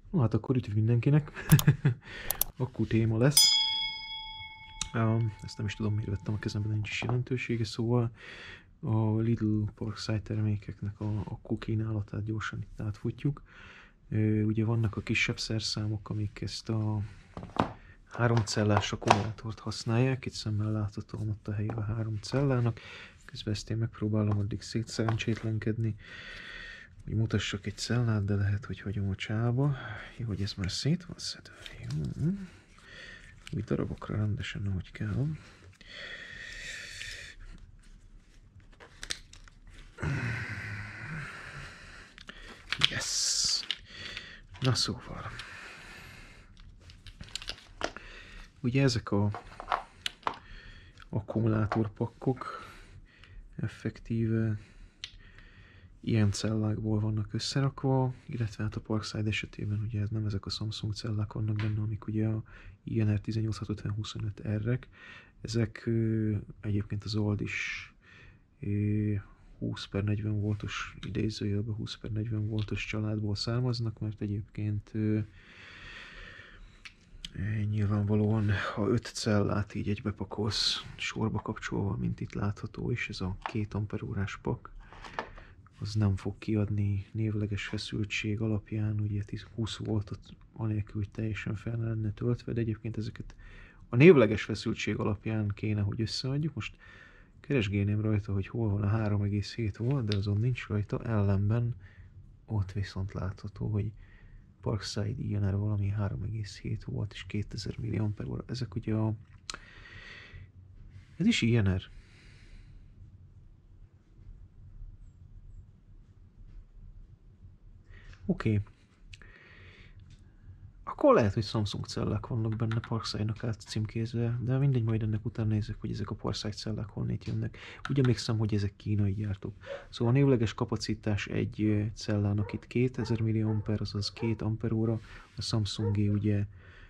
No, hát akkor üdv mindenkinek. Akku téma lesz. Ezt nem is tudom, miért vettem a kezemben, nincs is jelentősége, szóval a Lidl Parkside termékeknek a akku kínálatát gyorsan itt átfutjuk. Ugye vannak a kisebb szerszámok, amik ezt a 3 cellás akkumulátort használják, itt szemmel láthatóan ott a helye a 3 cellának. Közben ezt én megpróbálom addig szétszerencsétlenkedni, hogy mutassak egy cellát, de lehet, hogy hagyom a csába. Jó, hogy ez már szét van szedve. Jó. Úgy darabokra rendesen, ahogy kell. Yes! Na szóval. Ugye ezek a akkumulátorpakkok effektíve ilyen cellákból vannak összerakva, illetve hát a Parkside esetében ugye nem ezek a Samsung cellák vannak benne, amik ugye a INR 18650-25R-ek. Ezek egyébként az old is 20/40 voltos idézőjelben 20/40 voltos családból származnak, mert egyébként nyilvánvalóan, ha 5 cellát így egybe pakolsz sorba kapcsolva, mint itt látható is, ez a 2 amperórás pak, az nem fog kiadni névleges feszültség alapján, ugye 20 voltot anélkül, hogy teljesen fel lenne töltve, de egyébként ezeket a névleges feszültség alapján kéne, hogy összeadjuk. Most keresgélném rajta, hogy hol van a 3,7 volt, de azon nincs rajta, ellenben ott viszont látható, hogy Parkside INR valami 3,7 volt és 2000 mAh. Ezek ugye a... Ez is INR. Oké. Akkor lehet, hogy Samsung cellák vannak benne Parkside-nak át címkézve, de mindegy, majd ennek után nézzük, hogy ezek a Parkside cellák honnét jönnek. Úgy emlékszem, hogy ezek kínai gyártók. Szóval a névleges kapacitás egy cellának itt 2000 mAh, azaz 2 amperóra, a Samsungé ugye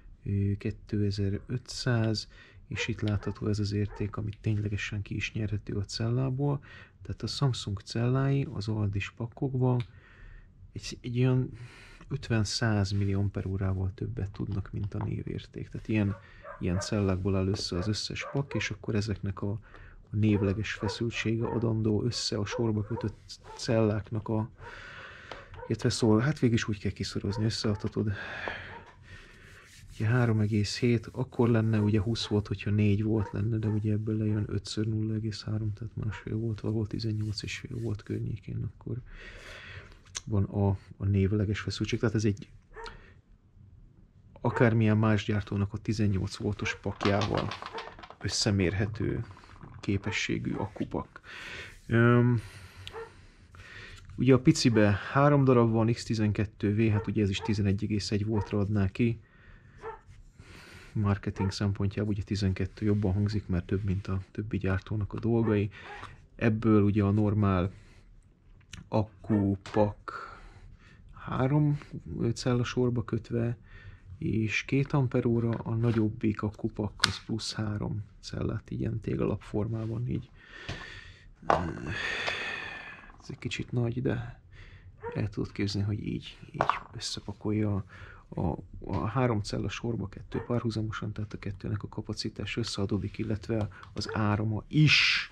2500, és itt látható ez az érték, amit ténylegesen ki is nyerhető a cellából. Tehát a Samsung cellái az oldis pakkokban egy olyan 50-100 mAh többet tudnak, mint a névérték. Tehát ilyen cellákból áll össze az összes pak, és akkor ezeknek a névleges feszültsége adandó össze a sorba kötött celláknak a... Illetve hát végig is úgy kell kiszorozni, összeadhatod. Ugye 3,7, akkor lenne ugye 20 volt, hogyha 4 volt lenne, de ugye ebből lejön 5-ször 0,3, tehát másfél volt, vagy volt 18,5 volt környékén, akkor van a névleges feszültség. Tehát ez egy akármilyen más gyártónak a 18 voltos pakjával összemérhető képességű akkupak. Ugye a picibe 3 darab van, X12V, hát ugye ez is 11,1 voltra adná ki. Marketing szempontjából ugye 12 jobban hangzik, mert több, mint a többi gyártónak a dolgai. Ebből ugye a normál akkupak 3 cella sorba kötve, és 2 amperóra, a nagyobbik akkupak az plusz 3 cellát, ilyen téglalapformában így. Ez egy kicsit nagy, de el tudod képzelni, hogy így összepakolja a 3 cella sorba 2 párhuzamosan, tehát a kettőnek a kapacitás összeadódik, illetve az árama is.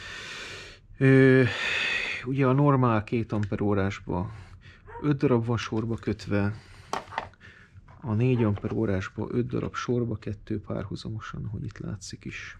Ugye a normál 2 amperórásba 5 darab van sorba kötve, a 4 amperórásba 5 darab sorba, 2 párhuzamosan, ahogy itt látszik is.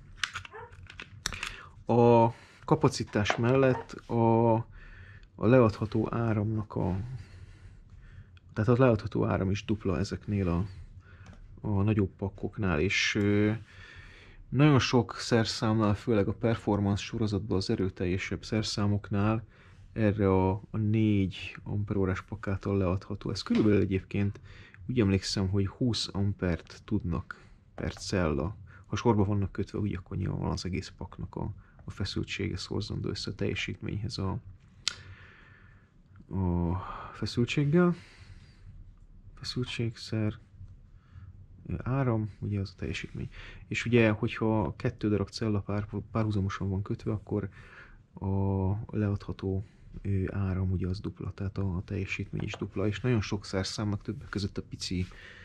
A kapacitás mellett a leadható áramnak tehát a leadható áram is dupla ezeknél a nagyobb pakkoknál, és nagyon sok szerszámnál, főleg a performance sorozatban az erőteljesebb szerszámoknál erre a 4 amperórás pak által leadható. Ez körülbelül egyébként úgy emlékszem, hogy 20 ampert tudnak per cella. Ha sorba vannak kötve, úgy akkor nyilván az egész paknak a feszültsége szorzandó össze a teljesítményhez a feszültséggel. Feszültségszer áram, ugye az a teljesítmény. És ugye, hogyha 2 darab cella párhuzamosan van kötve, akkor a leadható áram ugye az dupla, tehát a teljesítmény is dupla, és nagyon sok szerszámnak többek között a pici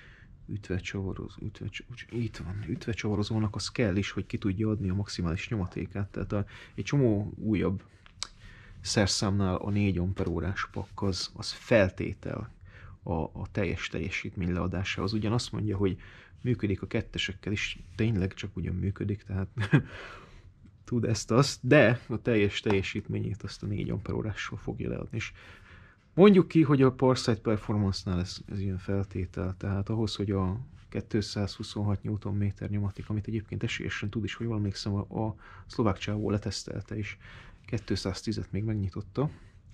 ütvegcsavarozónak az kell is, hogy ki tudja adni a maximális nyomatékát. Tehát egy csomó újabb szerszámnál a 4 amperórás pakk az feltétel a teljes teljesítmény leadása. Az ugyan azt mondja, hogy működik a kettesekkel is, tényleg csak ugyan működik, tehát tud ezt-azt, de a teljes teljesítményét azt a 4 amperórással fogja leadni. És mondjuk ki, hogy a Parkside Performance-nál ez ilyen feltétel, tehát ahhoz, hogy a 226 Nm nyomaték, amit egyébként esélyesen tud is, hogy jól emlékszem, a szlovák csávó letesztelte, és 210-et még megnyitotta.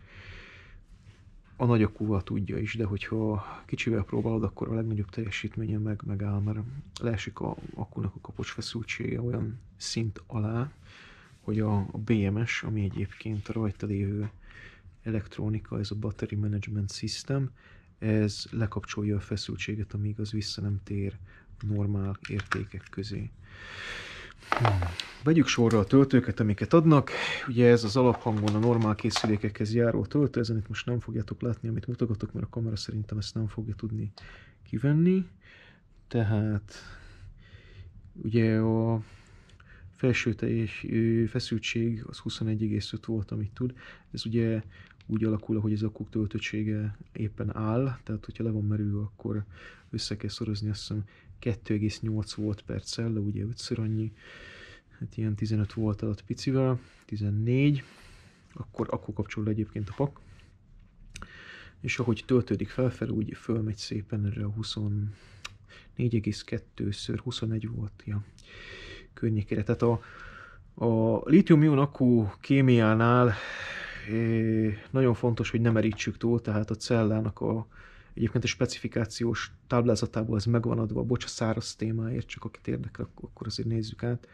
A nagy akkúval tudja is, de hogyha kicsivel próbálod, akkor a legnagyobb teljesítményen megáll, mert leesik a akkunak a kapocs feszültsége olyan szint alá, hogy a BMS, ami egyébként a rajta lévő elektronika, ez a Battery Management System, ez lekapcsolja a feszültséget, amíg az vissza nem tér normál értékek közé. Vegyük sorra a töltőket, amiket adnak. Ugye ez az alaphangon a normál készülékekhez járó töltő, ezen itt most nem fogjátok látni, amit mutogatok, mert a kamera szerintem ezt nem fogja tudni kivenni. Tehát ugye a felső teljes feszültség az 21,5 volt, amit tud. Ez ugye úgy alakul, hogy az akkuk töltöttsége éppen áll, tehát hogyha le van merülve, akkor össze kell szorozni, azt hiszem 2,8 volt per cella, ugye 5-ször annyi, hát ilyen 15 volt alatt picivel, 14, akkor kapcsol egyébként a pak. És ahogy töltődik felfelé, úgy fölmegy szépen erre a 24,2-ször 21 volt környékére. Tehát a lítium-ion akku kémiánál nagyon fontos, hogy ne merítsük túl, tehát a cellának egyébként a specifikációs táblázatából ez megvan adva, bocs a száraz témáért, csak akit érdekel, akkor azért nézzük át.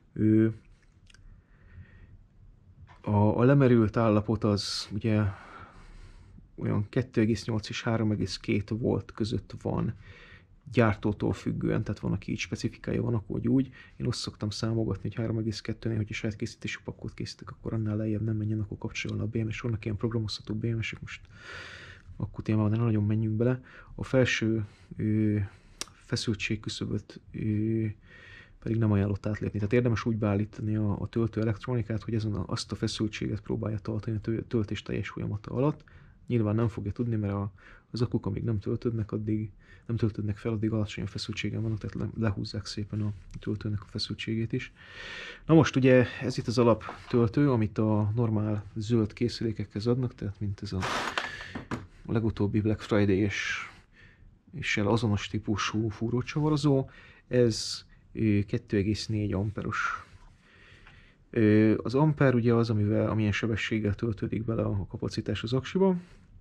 A lemerült állapot az ugye olyan 2,8 és 3,2 volt között van, gyártótól függően, tehát van, aki így specifikálja, van, akkor úgy. Én azt szoktam számogatni, hogy 3,2-nél, hogyha saját készítésű pakkot készítek, akkor annál lejjebb nem menjen, akkor kapcsolja a BMS. Vannak ilyen programozható BMS-ek, most akkor témában nem nagyon menjünk bele. A felső feszültség küszöböt pedig nem ajánlott átlépni. Tehát érdemes úgy beállítani a töltő elektronikát, hogy ezen azt a feszültséget próbálja tartani a töltés teljes folyamata alatt. Nyilván nem fogja tudni, mert az akkuk, amíg nem töltődnek fel, addig alacsony feszültségen vannak, tehát lehúzzák szépen a töltőnek a feszültségét is. Na most ugye ez itt az alaptöltő, amit a normál zöld készülékekhez adnak, tehát mint ez a legutóbbi Black Friday és azonos típusú fúrócsavarozó, ez 2,4 amperos. Az amper ugye az, amilyen sebességgel töltődik bele a kapacitás az aksiba.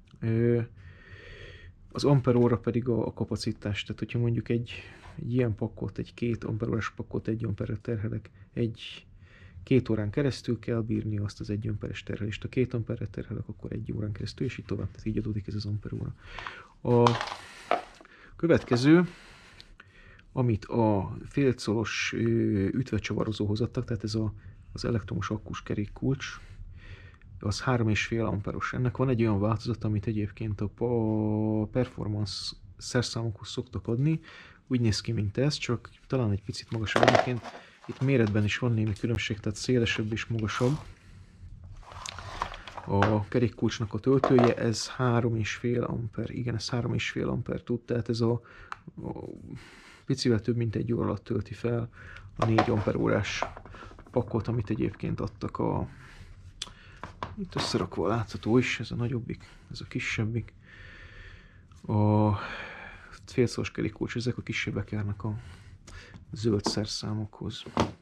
Az amperóra pedig a kapacitás, tehát hogyha mondjuk egy ilyen pakkot, egy 2 amperórás pakkot 1 amperre terhelek, 2 órán keresztül kell bírni azt az 1 amperes terhelést. Ha 2 amperre terhelek, akkor 1 órán keresztül, és így tovább, tehát így adódik ez az amperóra. A következő, amit a félcolos ütvegcsavarozóhoz adtak, tehát ez az elektromos akkus kerékkulcs, az 3,5 amperos. Ennek van egy olyan változat, amit egyébként a performance szerszámokhoz szoktak adni. Úgy néz ki, mint ez, csak talán egy picit magasabb. Egyébként itt méretben is van némi különbség, tehát szélesebb és magasabb. A kerékkulcsnak a töltője, ez 3,5 amper. Igen, ez 3,5 amper tud, tehát ez a picivel több mint 1 óra alatt tölti fel a 4 amperórás pakkot, amit egyébként adtak itt összerakva látható is, ez a nagyobbik, ez a kisebbik. A félszoros kerékkulcs, ezek a kisebbek járnak a zöld szerszámokhoz.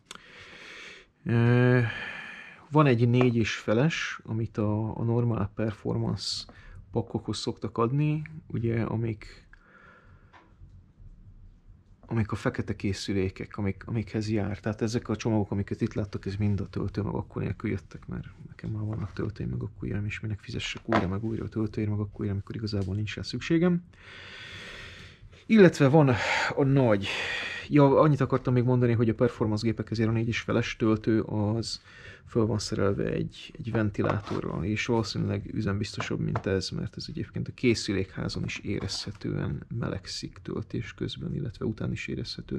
Van egy 4,5-es, amit a normál performance pakkokhoz szoktak adni, ugye, amik a fekete készülékek, amikhez jár. Tehát ezek a csomagok, amiket itt láttok, ez mind a töltő meg akkor nélkül jöttek, mert nekem már vannak töltőim meg akkújra, és minek fizessek újra meg újra a töltőért meg akkújra, amikor igazából nincs rá szükségem. Illetve van a nagy Ja, annyit akartam még mondani, hogy a performance gépek ezért a 4,5-es töltő az föl van szerelve egy ventilátorral, és valószínűleg üzembiztosabb, mint ez, mert ez egyébként a készülékházon is érezhetően melegszik töltés közben, illetve után is érezhető.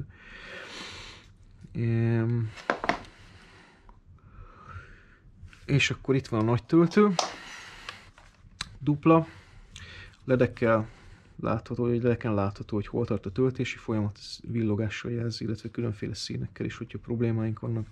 És akkor itt van a nagy töltő, dupla, ledekkel látható, hogy ledeken látható, hogy hol tart a töltési folyamat, villogással jelzi, illetve különféle színekkel is, hogyha problémáink vannak.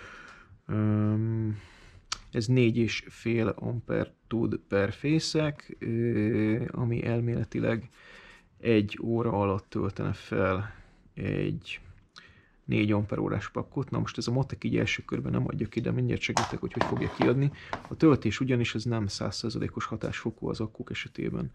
Ez 4,5 amper tud per fészek, ami elméletileg 1 óra alatt töltene fel egy 4 amperórás pakkot. Na most ez a matek így első körben nem adja ki, de mindjárt segítek, hogy fogja kiadni. A töltés ugyanis ez nem 100%-os hatásfokú az akkuk esetében.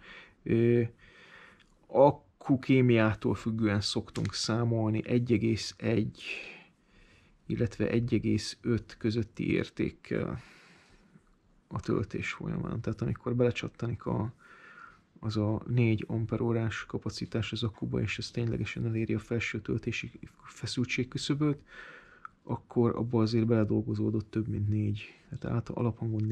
Akkukémiától függően szoktunk számolni 1,1 illetve 1,5 közötti értékkel a töltés folyamán. Tehát amikor belecsattanik az a 4 amperórás kapacitás az akkuba, és ez ténylegesen eléri a felső töltési feszültség küszöböt, akkor abba azért beledolgozódott több mint 4. Tehát alaphangon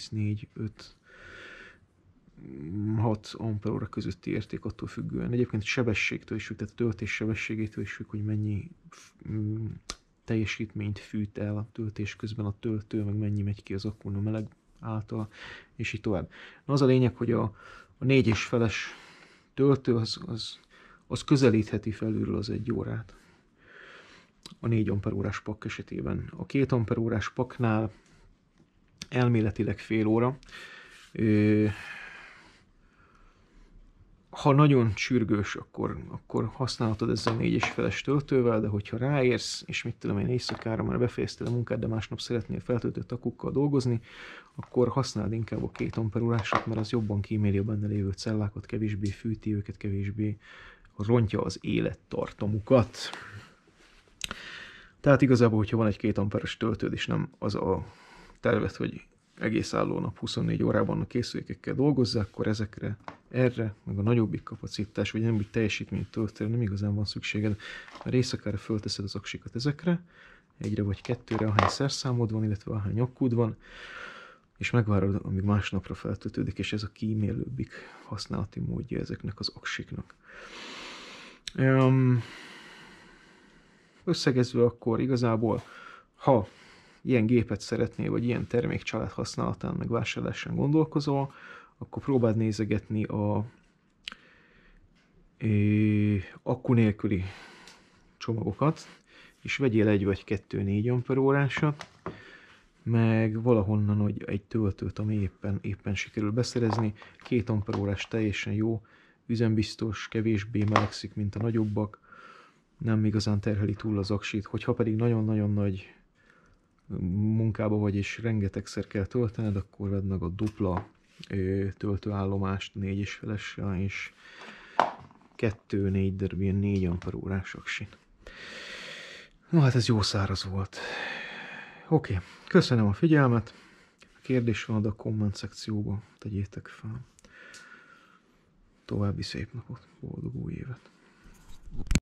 4,4-5-6 amperóra közötti érték attól függően. Egyébként sebességtől is függ, tehát a töltés sebességétől is függ, hogy mennyi teljesítményt fűt el a töltés közben a töltő, meg mennyi megy ki az akkun a meleg által, és így tovább. Na az a lényeg, hogy a 4,5-es töltő az közelítheti felülről az 1 órát a 4 amperórás pak esetében. A 2 amperórás paknál elméletileg fél óra. Ha nagyon csürgős, akkor használhatod ezzel a 4,5-es töltővel, de hogyha ráérsz, és mit tudom én, éjszakára már befejeztél a munkád, de másnap szeretnél feltöltött akkukkal dolgozni, akkor használd inkább a 2 amperórásat, mert az jobban kíméli a benne lévő cellákat, kevésbé fűti őket, kevésbé rontja az élettartamukat. Tehát igazából, hogyha van egy 2 amperes töltőd, és nem az a terved, hogy egész álló nap 24 órában a készülékekkel dolgozzák, akkor erre, meg a nagyobbik kapacitás, vagy nem úgy teljesítményt töltőre nem igazán van szükséged, mert éjszakára fölteszed az aksikat ezekre, 1-re vagy 2-re, ahány szerszámod van, illetve ahány akkud van, és megvárod, amíg másnapra feltöltődik, és ez a kímélőbbik használati módja ezeknek az aksiknak. Összegezve akkor igazából, ha ilyen gépet szeretnél, vagy ilyen termékcsalád használatán, meg vásárlásán gondolkozol, akkor próbáld nézegetni a akku nélküli csomagokat, és vegyél 1 vagy 2 4 amperórásat, meg valahonnan hogy egy töltőt, ami éppen sikerül beszerezni. 2 amperórás teljesen jó, üzembiztos, kevésbé melegszik, mint a nagyobbak, nem igazán terheli túl az aksit, hogyha pedig nagyon-nagyon nagy munkába vagy és rengetegszer kell töltened, akkor vedd meg a dupla töltőállomást 4,5-essel és 2-4 darab ilyen 4 amperórás aksit. No hát ez jó száraz volt. Oké, köszönöm a figyelmet. A kérdés van a komment szekcióba, tegyétek fel. További szép napot, boldog új évet!